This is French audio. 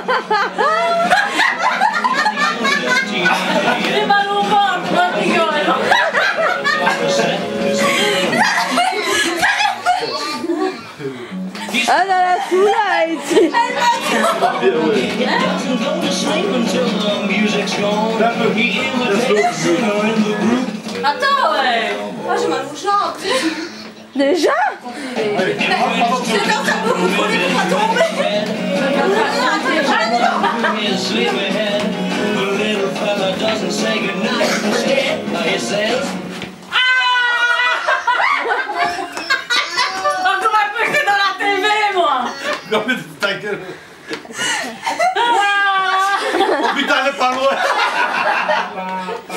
J'ai mal au ventre, moi je rigole. Ah là là, celui-là ici. Attends, ouais. Moi j'ai mal aux jambes. Déjà? C'est dans ta bouche pour les pas tomber. Encore un peu que dans la TV, moi. Comme ta gueule. Oh putain, elle est pas loin.